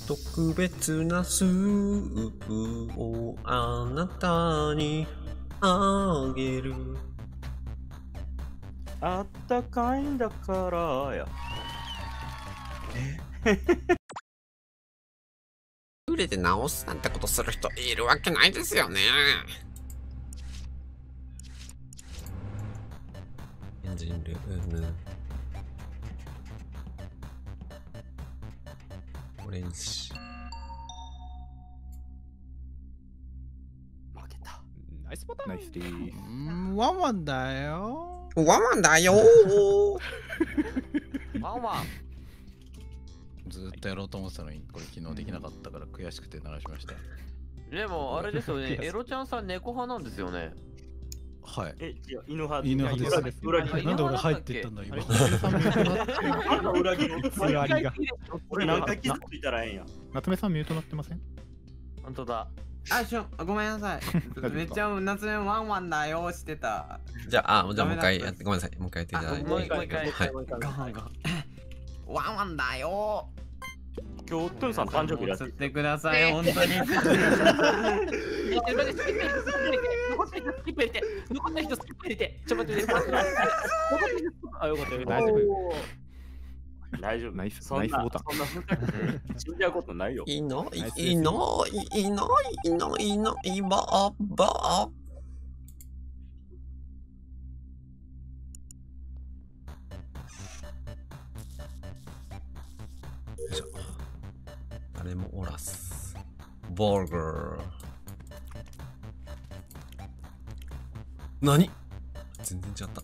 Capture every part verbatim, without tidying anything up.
特別なスープをあなたにあげる。 あったかいんだからや。 売れて直すなんてことする人いるわけないですよね。エンジンルーム。オレンジ。 負けた。 ナイスボタン。 ナイスでーす。 うん、ワンワンだよ。 ワンワンだよー。 ワンワン。 ずーっとやろうと思ってたのに、これ昨日できなかったから悔しくて鳴らしました。 でもあれですよね、エロちゃんさん猫派なんですよね。 はい。 え、違う、犬派。 犬派です。 裏切り。 なんで俺入ってったんだ今。 なんだ裏切り。 裏切りが。 俺何回気づいたらええんや。 夏目さんミュートなってません？ 本当だ。 あ、しょ、ごめんなさい。めっちゃ夏目ワンワンだよしてた。 じゃあ、あ、じゃあもう一回やって、ごめんなさい。もう一回やっていただいて。 もう一回。 はい。 ワンワンだよ。 今日、トゥンさん誕生日だって。 釣ってください、本当に。 残った人スキップ入れて。ちょっと待って。あ、よかったよ。 大丈夫。 大丈夫。 ナイス、 そんなナイスボタン。 そんな深く死んじゃうことないよ。 いいのいいのいいのいいのいいのいいばあばあ。よいしょ。誰もおらす。ボーガー。何？全然違った。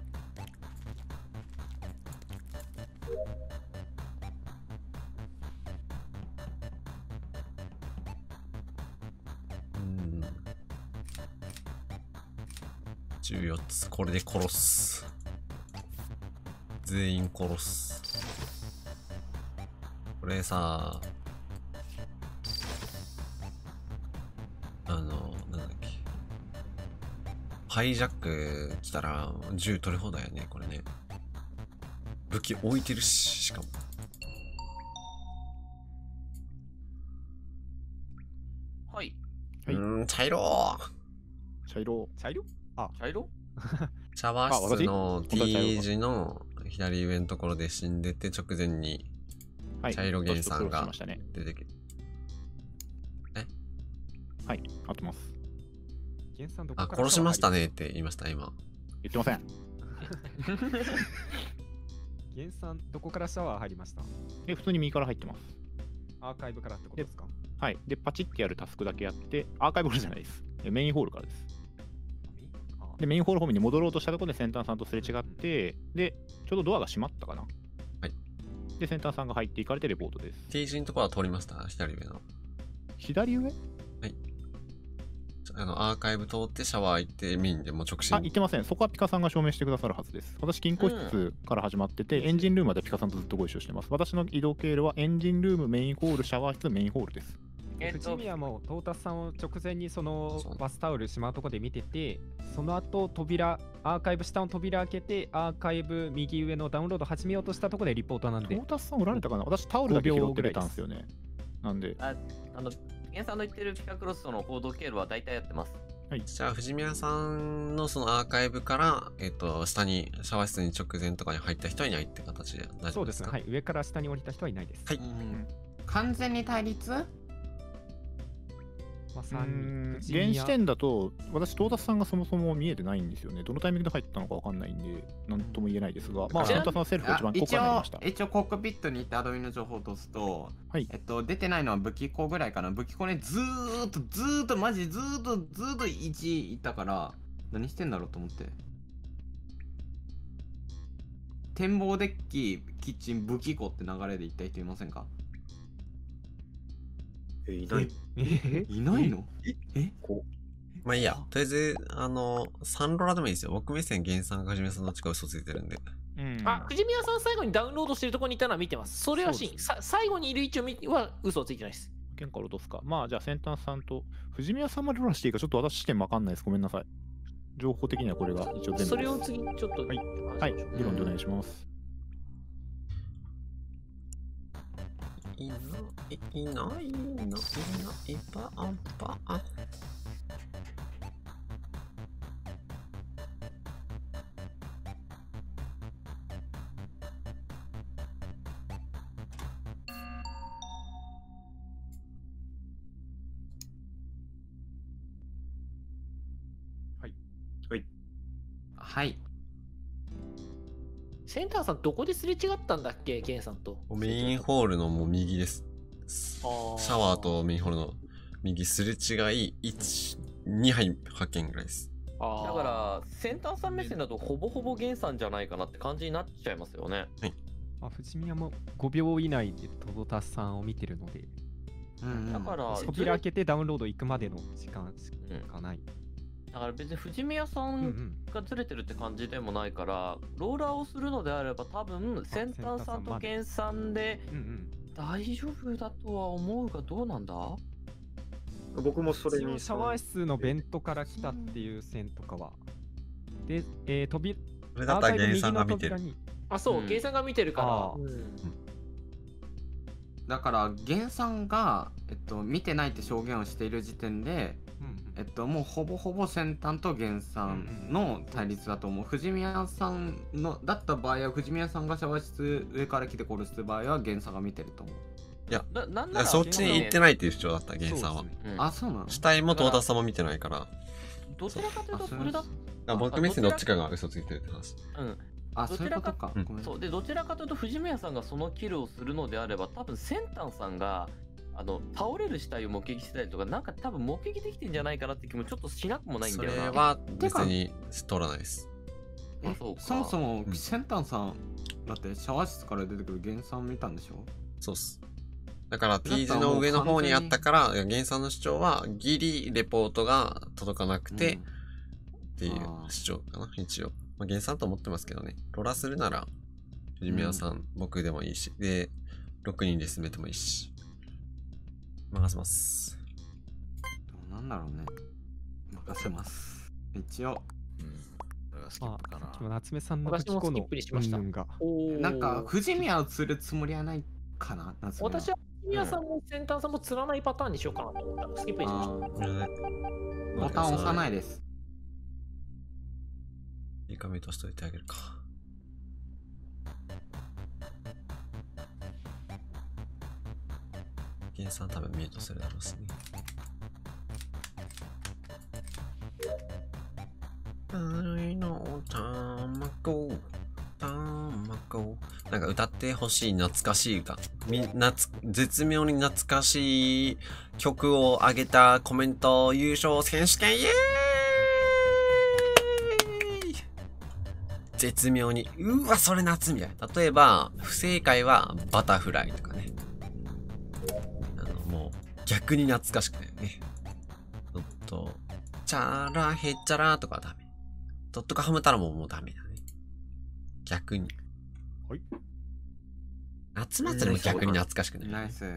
じゅうよっつ、これで殺す。全員殺す。これさ、あの、なんだっけ。ハイジャック来たら銃取り放題やね、これね。武器置いてるし、しかも。 はい。 うーん、茶色茶色。 茶色？ あ、茶色？ シャワー室の T 字の左上のところで死んでて直前に茶色源さんが出てきて、えはい、合ってます。 源さんどこあ、 から殺しましたねって言いました、今。 言ってません。 源さんどこからシャワー入りました？ え、普通に右から入ってます。 アーカイブからってことですか？ はい。で、パチってやるタスクだけやって、アーカイブホールじゃないです。メインホールからです。で、メインホール方面に戻ろうとしたところで先端さんとすれ違って、で、ちょうどドアが閉まったかな。 はい。 で、先端さんが入っていかれてレポートです。 T 字のところは通りました、左上の。 左上？ はい。あの、アーカイブ通ってシャワー行ってメインでもう直進。 あ、行ってません。そこはピカさんが証明してくださるはずです。私、金庫室から始まってて、うん、エンジンルームまでピカさんとずっとご一緒してます。私の移動経路はエンジンルーム、メインホール、シャワー室、メインホールです。 えっと、藤宮もトータスさんを直前にそのバスタオルしまうとこで見てて、その後扉、アーカイブ下の扉開けて、アーカイブ右上のダウンロード始めようとしたとこでリポートなんで。 トータスさんおられたかな？私タオルだけ拾って出たんですよね。なんで。 あ、あの、源さんの言ってるピカクロスとの行動経路は大体やってます。 はい。じゃあ、藤宮さんのそのアーカイブから、えっと、下に、シャワー室に直前とかに入った人はいないって形で大丈夫ですか？ そうですね。はい。上から下に降りた人はいないです。 はい。 完全に対立？ まあ、さんにん現時点だと、私、トータスさんがそもそも見えてないんですよね。どのタイミングで入ったのかわかんないんで、なんとも言えないですが、まあ、トータスさんのセルフが一番濃くなりました。 一応、コックピットに行ってアドミンの情報を落とすと、はい、えっと、出てないのは武器庫ぐらいかな。武器庫ね、ずーっと、ずーっと、マジずーっと、ずーっといちいたから、何してんだろうと思って。展望デッキ、キッチン、武器庫って流れで行った人いませんか？ え、いない。 えいないの？えこう。まあいいや、とりあえず、あの、サンロラでもいいですよ。僕目線、ゲンさんかはじめさんどっちか嘘ついてるんで。 うん、あ、藤宮さん最後にダウンロードしてるところにいたのは見てます。それはし、さ最後にいる位置を見は嘘をついてないです。 ケンカロどうすか？まあじゃあ先端さんと、藤宮さんまでロラしていいかちょっと私視点わかんないです。ごめんなさい。情報的にはこれが一応全部。 それを次ちょっと。 はい。はい。議論でお願いします。 いないいないいないパンパン。 はい。 センターさんどこですれ違ったんだっけ、ゲンさんと。 メインホールのもう右です。シャワーとメインホールの右すれ違いいち、にはい発見ぐらいです。 だからセンターさん目線だとほぼほぼゲンさんじゃないかなって感じになっちゃいますよね。 はい。 まあ、藤宮もごびょう以内でトドタスさんを見てるので、 うんうん、 だから扉開けてダウンロード行くまでの時間しかない。 うん、だから別に藤宮さんがずれてるって感じでもないから、うんうん、ローラーをするのであれば多分センターさんとゲンさんで大丈夫だとは思うが、どうなんだ。 僕もそれにシャワー室のベントから来たっていう線とかはで、えー、扉それだったらゲンさんが見てる。 あ、そう、うん、ゲンさんが見てるから、 うん、だからゲンさんが、えっと、見てないって証言をしている時点で、えっと、もうほぼほぼ先端とゲンさんの対立だと思う。藤宮さんのだった場合は、藤宮さんがシャワー室上から来て殺す場合はゲンさんが見てると思う。 いや、ななんならそっちに行ってないっていう主張だった、ゲンさんは。 あ、そうなの。 死体もトータスさんも見てないから。 どちらかというとそれだ。 僕目線どっちかが嘘ついてるって話。 うん。 あ、そういうことか。 そうで、どちらかというと藤宮さんがそのキルをするのであれば、多分センタンさんがあの倒れる死体を目撃したりとか、なんか多分目撃できてんじゃないかなって気もちょっとしなくもないんだよな。 それは別に通らないです。 あ、そうか。そもそもセンタンさんだってシャワー室から出てくるゲンさん見たんでしょ。 そうっす。だから T 字の上の方にあったから、ゲンさんの主張はギリレポートが届かなくて、うん、っていう主張かな、一応。まあ、ゲンさんと思ってますけどね。ローラするなら、藤宮さん、うん、僕でもいいし、で、ろくにんで進めてもいいし。任せます。 どうなんだろうね。任せます。一応。うん。これがスキップかな。今夏目さんの書き込のうんが。 なんか、藤宮を釣るつもりはないかな。 私は藤宮さんもセンターさんも釣らないパターンにしようかなと思った。スキップにしました。 ボタン押さないです。 いいかミュートしといてあげるか。ゲンさん多分ミュートするだろうしね。愛の卵卵なんか歌ってほしい懐かしい歌。みなつ絶妙に懐かしい曲を上げたコメント優勝選手権イエーイ。絶妙にうわそれ夏みたいな。例えば不正解はバタフライとかね。逆に懐かしくてね。ちょっと、チャラヘッチャラとかはダメ。ドットかハム太郎ももうダメだね。逆に。 はい。 夏祭りも逆に懐かしくない。 ナイス。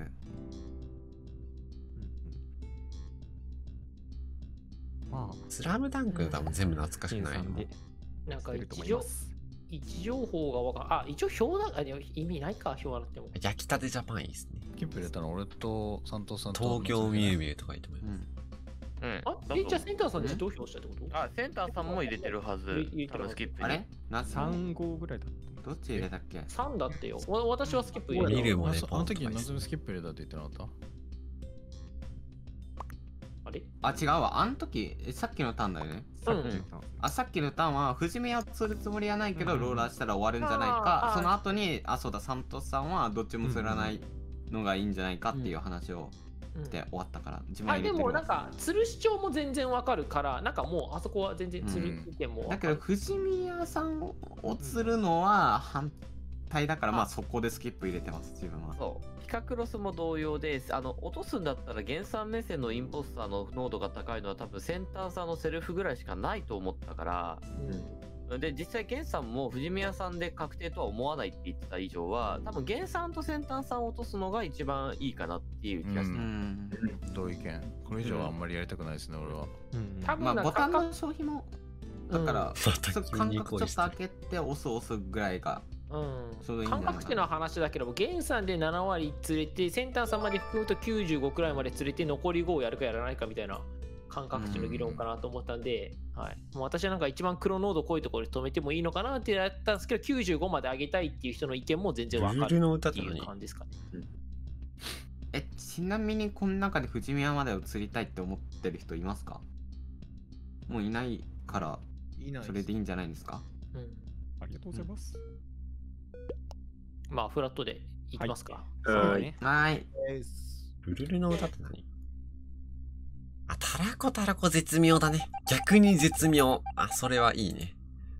まあ、 スラムダンクの多分全部懐かしくないの。 なんか一応、位置情報がわかる。あ、一応表だ。意味ないか、表あっても。 焼きたてジャパンいいですね。 スキップ入れたの俺とサントさんと東京ミュウミュウとか言ってもいい。 うん。 あ、え、じゃあセンターさん自動票したってこと？ あ、センターさんも入れてるはず。多分スキップ。 あれ？ さん号ぐらいだった。 どっち入れたっけ？ さんだってよ。私はスキップ入れた。 見るもね。 あの時になぜスキップ入れたって言ってなかった？ あれ？ あ、違うわ。あの時、さっきのターンだよね。 うん。 あ、さっきのターンは藤宮を釣るつもりはないけど、ローラーしたら終わるんじゃないか。その後に、あ、そうだ、サントスさんはどっちも釣らないのがいいんじゃないかっていう話をして終わったから、 自分は入れてる。あ、でもなんか釣る主張も全然わかるから、なんかもうあそこは全然釣る意見も、うん、 だけど藤宮さんを釣るのは反対だから、まあそこでスキップ入れてます、自分は。 そう。ピカクロスも同様で、あの落とすんだったら原産目線のインポスターの濃度が高いのは多分センターさんのセルフぐらいしかないと思ったから、うん、で実際ゲンさんも藤宮さんで確定とは思わないって言ってた以上は多分ゲンさんとセンターさんを落とすのが一番いいかなっていう気がして、うん、 同意見。これ以上はあんまりやりたくないですね、うん、俺は、 うん、多分まあボタンの消費もだから、うん、間隔ちょっと開けて押す押すぐらいがうん、感覚値の話だけども、ゲンさんでななわり連れて、センターさんまで含むときゅうじゅうごくらいまで連れて、残りごをやるかやらないかみたいな感覚値の議論かなと思ったんで、はい、もう私はなんか一番黒濃度濃いところで止めてもいいのかなってやったんですけど、きゅうじゅうごまで上げたいっていう人の意見も全然わかるっていう感じですかね。 え、ちなみにこの中で富士宮まで移りたいって思ってる人いますか？もういないからそれでいいんじゃないですか？ うん、 ありがとうございます。 まあフラットでいきますか。 はい。はい。 ルルルの歌って何？あ、たらこたらこ絶妙だね。逆に絶妙。あ、それはいいね。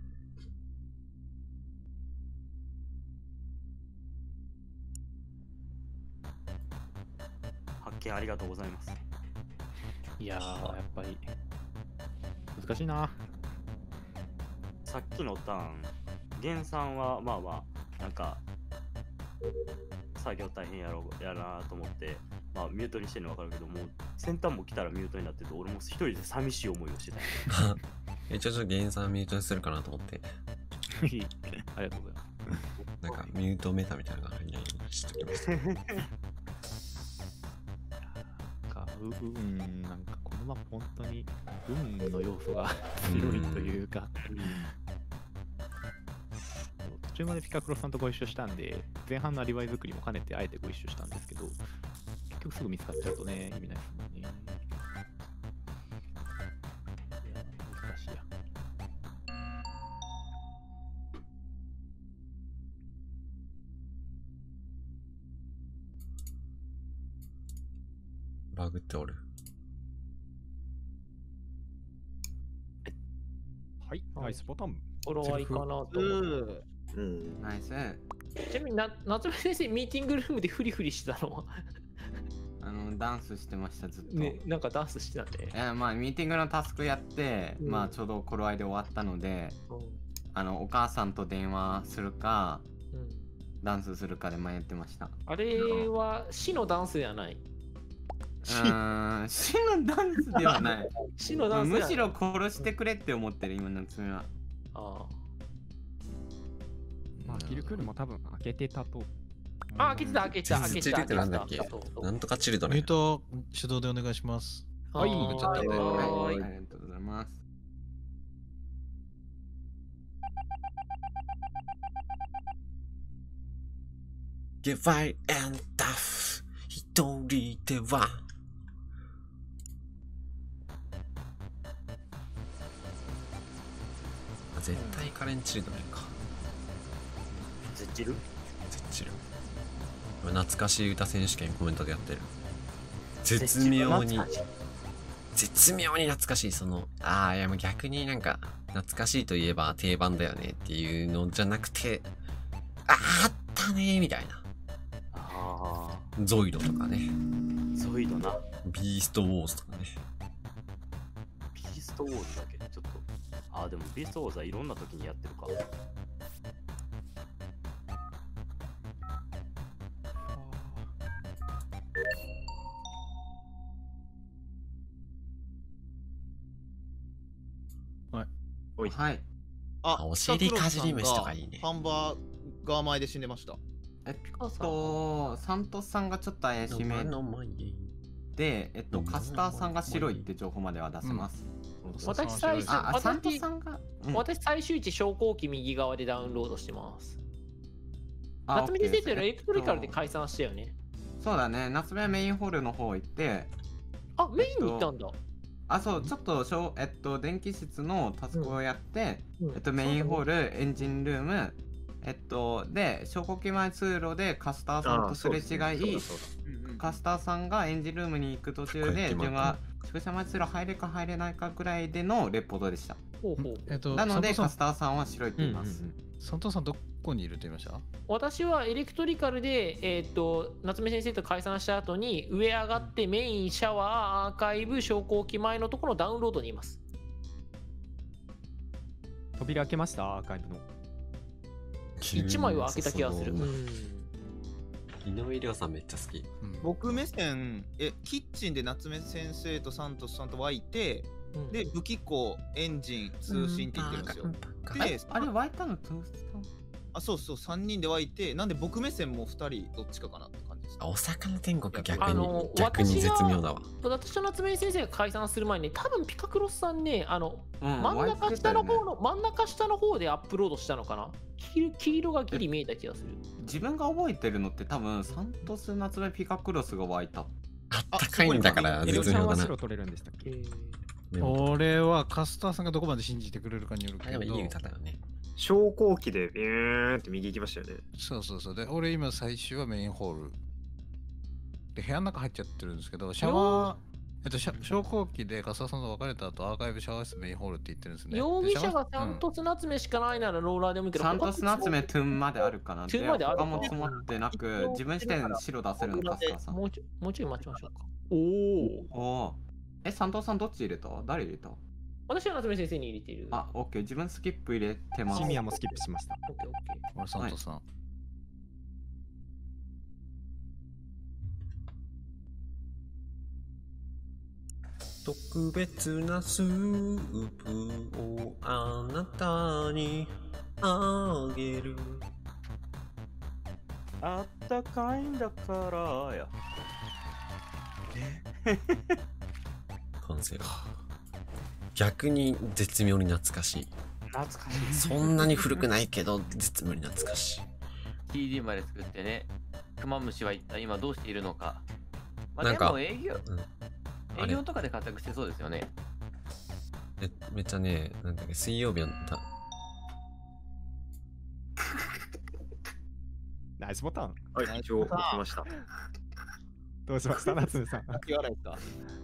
発見ありがとうございます。 いやー、やっぱり難しいな。 さっきのターン、原産はまあまあ、なんか、作業大変やろうやなと思って、まあミュートにしてるの分かるけども、先端も来たらミュートになってて、俺も一人で寂しい思いをしてた。 え、ちょっと原産ミュートにするかなと思って。 ありがとうございます。 なんかミュートメタみたいなのが入んないようにしときました。 ううんなんかこのマップ本当に運の要素が強いというか、途中までピカクロさんとご一緒したんで、前半のアリバイ作りも兼ねてあえてご一緒したんですけど、結局すぐ見つかっちゃうとね、意味ないですもんね。いや、難しいや。 バグっておる。 はい、ナイスボタン。 フォロワーいいかなと思って。 うん、ナイス。 ちなみにな夏目先生、ミーティングルームでフリフリしてたのはあのダンスしてました、ずっと。 ね、なんかダンスしてたんで。 えー、まあミーティングのタスクやって、うん、まあちょうど頃合いで終わったので、うん、あのお母さんと電話するか、うん、ダンスするかで迷ってました。 あれは死のダンスではない。 うーん、死のダンスではない。 死のダンスむしろ殺してくれって思ってる、今の夏目は。 ああ。 まあ、キルクールも多分開けてたと。 あ、開けてた、開けてた、開けてた。 なんだっけ？なんとかチルドね。 ミュート手動でお願いします。 はい、 はい、ありがとうございます。 ゲファイエンダフ一人では絶対カレンチルドレンか。 絶チル絶チル。懐かしい歌選手権コメントでやってる。絶妙に絶妙に懐かしい。そのああ、いやもう逆になんか懐かしいといえば定番だよねっていうのじゃなくて、ああったねーみたいな。 ああ、 ゾイドとかね。 ゾイドな。 ビーストウォーズとかね。 ビーストウォーズだけちょっと。ああ、でもビーストウォーズはいろんな時にやってるか。 はい。はい。 あ、お尻かじり虫とかいいね。 ハンバーガー前で死んでました。 えっと、サントスさんがちょっと怪しめで、えっと、カスターさんが白いって情報までは出せます。 私最初、 あ、サントスさんが、 うん、私最終値昇降機右側でダウンロードしてます。夏目先生ってエレクトリカルで解散したよね。 そうだね、夏目はメインホールの方行って、 あ、メインに行ったんだ。 あ、そう、ちょっとしょ、えっと、電気室のタスクをやって、うん、えっと、メインホール、エンジンルーム、えっと、で、昇降機前通路でカスターさんとすれ違い、カスターさんがエンジンルームに行く途中で、自分が宿舎前通路入れか入れないかぐらいでのレポートでした。 ほうほう、 えっと、 なので、カスターさんは白いって言います。 佐藤さん、どこにいると言いました？ 私はエレクトリカルで、えー、っと夏目先生と解散した後に上上がってメインシャワーアーカイブ昇降機前のところダウンロードにいます。 扉開けました？アーカイブのいちまいは開けた気がする。 井上涼さんめっちゃ好き。 僕目線えキッチンで夏目先生とサントスさんと湧いて、うん、で武器庫エンジン通信って言ってるんですよ。 であれ湧いたのトースター？ あ、そうそう、さんにんで湧いて、なんで僕目線もふたりどっちかかなって感じです。 あ、お魚天国逆にあの逆に絶妙だわ。 私と夏目先生が解散する前に、多分ピカクロスさんね、あの、 うん真ん中下の方の、 湧いて真ん中下の方でアップロードしたのかな。黄黄色がギリ見えた気がする。 自分が覚えてるのって多分サントス夏目ピカクロスが湧いた。 あったかいんだからエロちゃん絶妙だな。 は白取れるんでしたっけ？ でも俺はカスターさんがどこまで信じてくれるかによるけど。 あでもいい歌だよね。 昇降機でビューンって右行きましたよね。 そうそうそう。で、俺今最終はメインホール。で、部屋の中入っちゃってるんですけど、シャワー、えっと、シャ昇降機でカスターさんと別れた後、アーカイブシャワー室メインホールって言ってるんですね。 容疑者がでシャワーサントス夏目しかないならローラーでもいいけど、 サントス夏目トゥンまであるかな。 トゥンまであるか他も詰まってなく、自分視点白出せるのかすかさん。 もうちょもうちょい待ちましょうか。おお。 おお。え、サントスさんどっち入れた？誰入れた？ 私は夏目先生に入れている。 あ、オッケー。自分スキップ入れてます。 シミヤもスキップしました。 オッケーオッケー。 俺、サントさん。 特別なスープをあなたにあげる。 あったかいんだからや。 完成。逆に絶妙に懐かしい。 懐かしい。 そんなに古くないけど絶妙に懐かしい。 シーディー まで作ってね、クマムシは一体今どうしているのか。まあ、でなんかも営業、 うん営業とかで活躍してそうですよね。 え、めっちゃね、なんだっけ、水曜日やった。 ナイスボタン。 はい、一応押しました。 どうしました夏目さん。 言わないですか？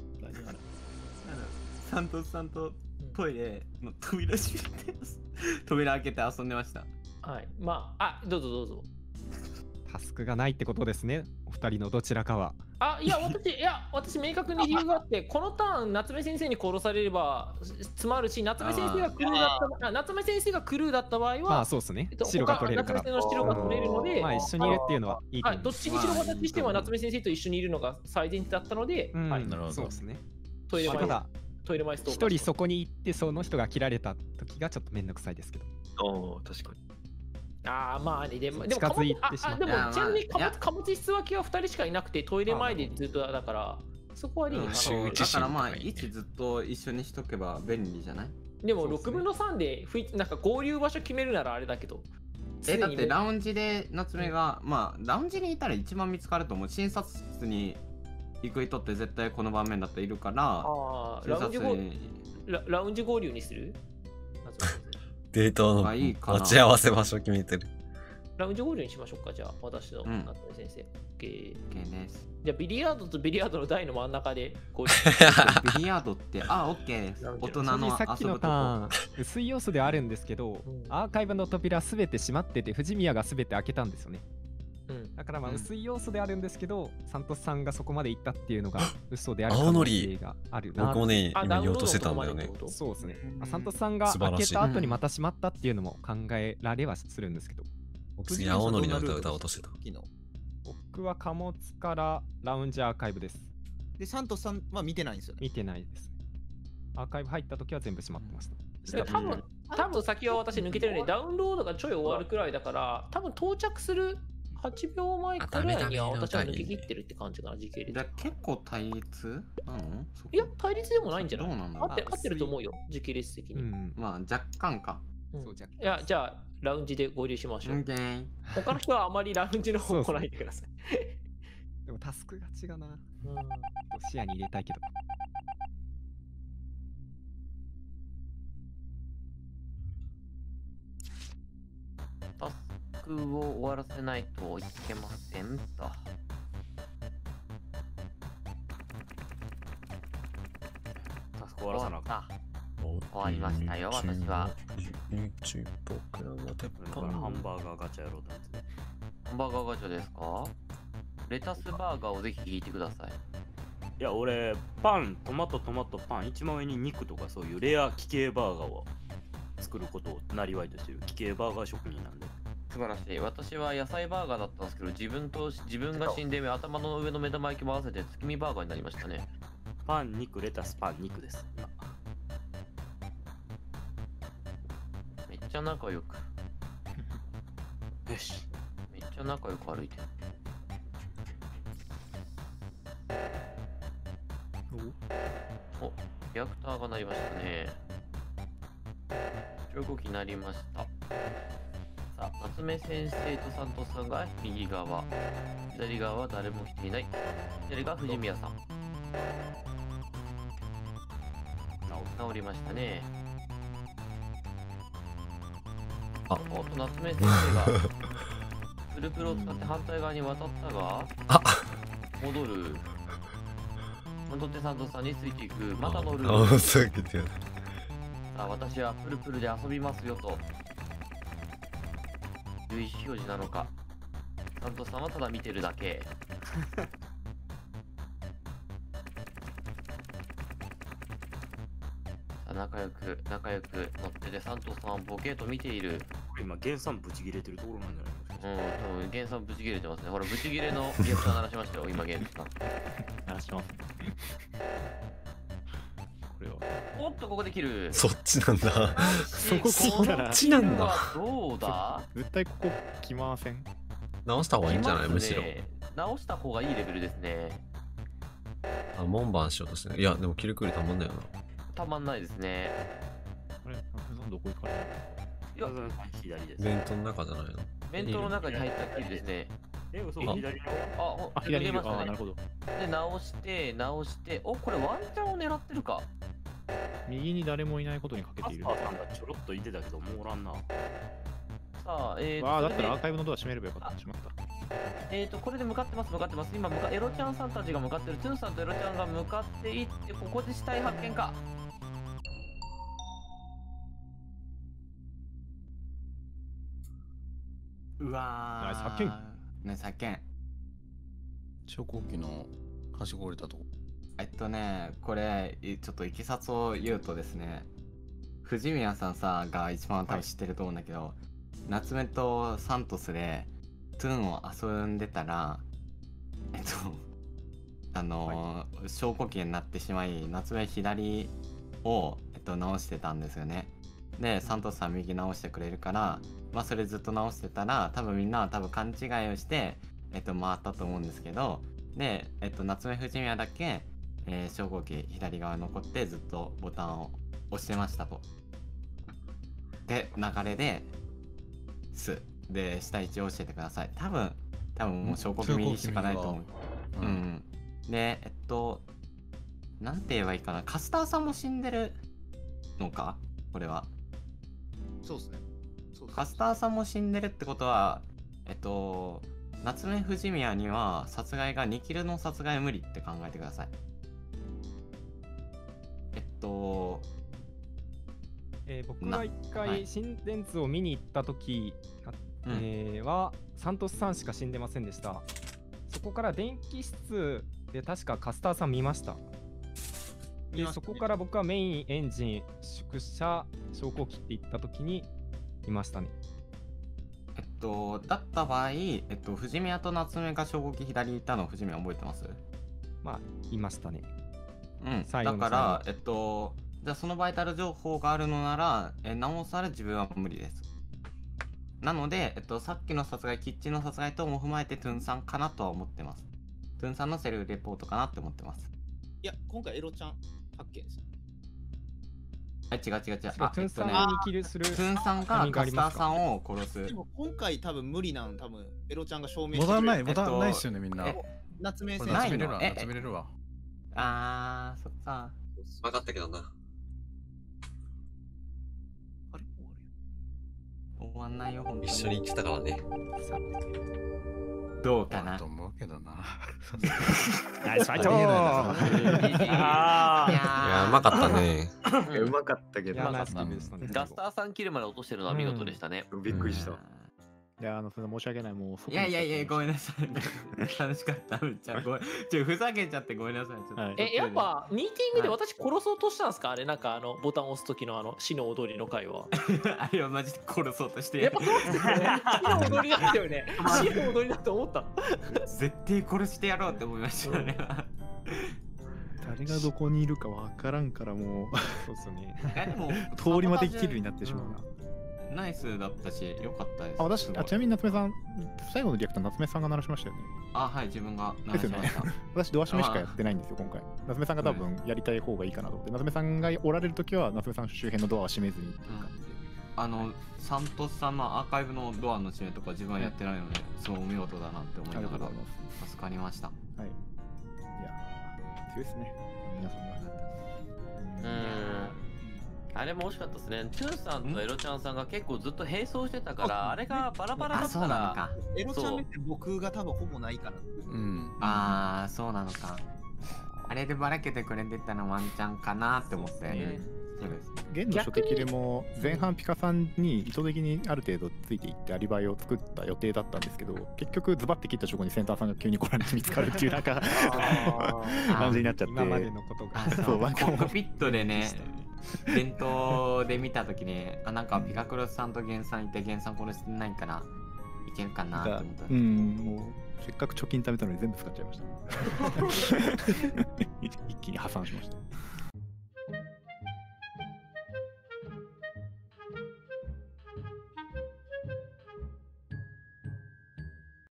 サントスさんとトイレの扉閉めてます。扉開けて遊んでました。 はい。まあ、あ、どうぞどうぞ。 タスクがないってことですね。お二人のどちらかは。 あ、いや、私、いや、私、明確に理由があって、このターン、夏目先生に殺されれば詰まるし、夏目先生がクルーだった、あ夏目先生がクルーだった場合は、 まあそうですねえっと白が取れるから他夏目先生の白が取れるので、 まあ一緒にいるっていうのはいいとはい、 思います。 どっちにしろ私としては夏目先生と一緒にいるのが最善だったので、 うんはい、 なるほど。 そうですね。 トイレ前ただトイレ前ストー一人そこに行ってその人が切られた時がちょっとめんどくさいですけど。 ああ、確かに。 ああ、まあね、でも、でも近づいてしまったああでも、ちなみに貨いや物貨物室脇はふたりしかいなくて、トイレ前でずっとだから、そこはリンかな。 周知だからまあ、 心とかいいね位置ずっと一緒にしとけば便利じゃない？ でも、 そうっすねろくぶんのさんでふいなんか合流場所決めるならあれだけど。 え、だっ常にもうてラウンジで夏目が、まあ、ラウンジにいたら一番見つかると思う。診察室に行く人って絶対この場面だったらいるから、 ああ、 診ラウンジ合察に。 ララウンジ合流にする夏目先デートのあいいかな待ち合わせ場所決めてる。 生ラウンジ合流にしましょうか、じゃあ、私のうん夏目先生。OK。 OK です。 じゃあ、ビリヤードとビリヤードの台の真ん中で合流。 ビリヤードって、あ、OK です。大人のさっきのタ遊ぶとこ。 ーン、薄い要素ではあるんですけど、 うんアーカイブの扉すべて閉まってて、藤宮がすべて開けたんですよね。 うんだからまあうん薄い要素であるんですけど、サントスさんがそこまで行ったっていうのが嘘である可青の能り性があるな。 僕もね、 あ今言おうとしてたんだよねダウンロードのとこまでって。ことそうですね。まあサントスさんが素晴らしい開けた後にまた閉まったっていうのも考えられはするんですけど、 次、青のりの歌を歌おうとしてた。 昨日僕は貨物からラウンジアーカイブです。 で、サントスさんは見てないんですよね。 見てないです。アーカイブ入った時は全部閉まってました。 で多分、多分先は私抜けてるね。ダウンロードがちょい終わるくらいだから、多分到着するはちびょうまえくらいにはあダメだね私は抜け切ってるって感じかな、時系列。 で結構対立なの？そこいや、対立でもないんじゃないどうなんだ合って合ってると思うよ、時系列的に。 うん。 まあ、若干か。 うんそうじゃいや、じゃあ、ラウンジで合流しましょう。 OK。 他の人はあまりラウンジの方そうそう来ないでください。 でもタスクが違うな。 うん視野に入れたいけど。 タスクを終わらせないといけませんと。 タスク終わらさなあかあ終わりましたよ私は。 僕らの鉄ん。だからハンバーガーガチャやろうと思って。 ハンバーガーガチャですか？レタスバーガーをぜひ引いてください。 いや、俺、パン、トマト、トマト、パン、一番上に肉とかそういうレア奇形バーガーを作ることをなりわいとしてる奇形バーガー職人なんで。 素晴らしい。私は野菜バーガーだったんですけど、自分と自分が死んで頭の上の目玉焼きも合わせて月見バーガーになりましたね。 パン、肉、レタス、パン、肉です。今めっちゃ仲良く。 よし。 めっちゃ仲良く歩いてる。お、リアクターが鳴りましたね。超動き鳴りました。さあ、夏目先生とサントスさんが右側。左側は誰も来ていない。左が藤宮さん。治りましたね。 あ、 おっと、夏目先生がプルプルを使って反対側に渡ったが、 あ戻る。戻ってサントスさんについていく。また乗る。 あ、そう言ってる。 さあ、私はプルプルで遊びますよという意思表示なのか。サントスさんはただ見てるだけ。さあ、仲良く仲良く乗ってて、サントスさんはボケーと見ている。 今、ゲンさんブチ切れてるところなんじゃないですか。 うん、多分ゲンさんブチ切れてますね。ほら、ブチ切れのリアクション鳴らしましたよ、今ゲンさん。 鳴らしてます。これは。 おっと、ここで切る。 そっちなんだ。 そこ切ったら。 そっちなんだ。 どうだ？ 絶対ここ来ません。 直した方がいいんじゃない、むしろ。 直した方がいいレベルですね。 あ、門番しようとしてね。いや、でもキルクリたまんないよな。 たまんないですね。 あれ、どこ行かれる？ いや、 左です。 弁当の中じゃないの？ 弁当の中に入ったっきりですね。 え、嘘、 あ左あ、 あ、左にいる。あ、 ましたね。 なるほど。 で、直して、直して、お、これワンチャンを狙ってるか。 右に誰もいないことにかけている。 アスパーさんがちょろっといてたけど、もうおらんな。 さあ、えーと、 ああ、だったらアーこカイブのドア閉めればよかった。しまった。 れでえーと、これで向かってます、向かってます。今、向かエロちゃんさんたちが向かってる。トゥンさんとエロちゃんが向かっていって、ここで死体発見か。 うわー。 ナイス発見。 ナイス発見。 昇降機のはしご降りたとこ。 えっとね、これ、いちょっといきさつを言うとですね、藤宮さんさが一番多分知ってると思うんだけど、夏目とサントスでトゥーンを遊んでたら、えっと、あのー、昇降機になってしまい、夏目左を、えっと、直してたんですよね。で、サントスさん右直してくれるから、まあそれずっと直してたら、多分みんなは多分勘違いをして、えっと、回ったと思うんですけど、で、えっと、夏目藤宮だけ、えー、昇降機左側残ってずっとボタンを押してましたと。で、流れで、す。で、下位置を教えてください。多分、多分もう昇降機右しかないと思う。うん、うん。で、えっと、なんて言えばいいかな。カスターさんも死んでるのかこれは。 そうですね。そうカスターさんも死んでるってことは、えっと、夏目藤宮には殺害がにキルの殺害無理って考えてください。えっと、 えー、僕が一回心電図を見に行った時、はいえー、はサントスさんしか死んでませんでした。そこから電気室で確かカスターさん見ました。でそこから僕はメインエンジン宿舎昇降機って行った時にいましたね。 えっとだった場合、えっと藤宮と夏目が昇降機左にいたの藤宮覚えてます？ まあいましたね。 うんだからえっとじゃあそのバイタル情報があるのなら、えなおさら自分は無理です。なので、えっと、さっきの殺害、キッチンの殺害等も踏まえてトゥンさんかなとは思ってます。トゥンさんのセルフレポートかなって思ってます。 いや、今回エロちゃん発見です。 はい、違う違う違う。 あ、トゥンさんにキルする。 トゥンさんがカスターさんを殺す。 でも今回多分無理なん、多分エロちゃんが証明してくれる。ボタンない、ボタンないっすよね、みんな。 夏目先生。夏目れるわ、夏目れるわ。 あー、そっか。 分かったけどな。 終わんないよ、ほんとに。 一緒に行ってたからね。 どうかなと思うけどな。 ナイスファイトー。 いや、うまかったね。 うまかったけど。 ガスターさんキルまで落としてるのは見事でしたね。 びっくりした。 いや、あの、それ申し訳ない。もう、 いやいやいや、ごめんなさい。楽しかった。めっちゃごめん。ちょ、ふざけちゃってごめんなさい。ちょっとはい、え、やっぱ、ミーティングで私殺そうとしたんですか、はい、あれ、なんか、あの、ボタンを押す時の、あの、死の踊りの回は。 あれはマジで殺そうとして。 やっぱそうですよね。死の踊りだったよね。死の踊りだと思った。 絶対殺してやろうって思いましたね。 誰がどこにいるかわからんからもうそうっすね。 えでも通り魔的キルになってしまうな。 ナイスだったし、良かったです。 あ、私すごいあちなみに夏目さん、最後のリアクター夏目さんが鳴らしましたよね。 あ、はい、自分が鳴らしました。 私、ドア閉めしかやってないんですよ、今回。夏目さんが多分やりたい方がいいかなと思って、夏目さんがおられるときは、夏目さん周辺のドアは閉めずにっていう感じで。 あの、サントスさんのアーカイブのドアの閉めとか自分はやってないので、すごいお見事だなって思いながら、助かりました。 はい。いやー、強いですね。皆さんが。 うん。あれも惜しかったですね。トゥーさんとエロちゃんさんが結構ずっと並走してたから、あれがバラバラだったら。 エロちゃん目線僕が多分ほぼないから。 うん。あー、そうなのか。あれでばらけてくれてたのワンチャンかなって思ったよね。そうです。 現の初手でも前半ピカさんに意図的にある程度ついていってアリバイを作った予定だったんですけど、結局ズバッて切った直後にセンターさんが急に来られて見つかるっていうなんか感じになっちゃって、 今までのことがそうコックピットでね、伝統で見た時にあなんかピカクロスさんとゲンさんいてゲンさん殺してないからいけるかなって思った。 うん、もうせっかく貯金貯めたのに全部使っちゃいました。一気に破産しました。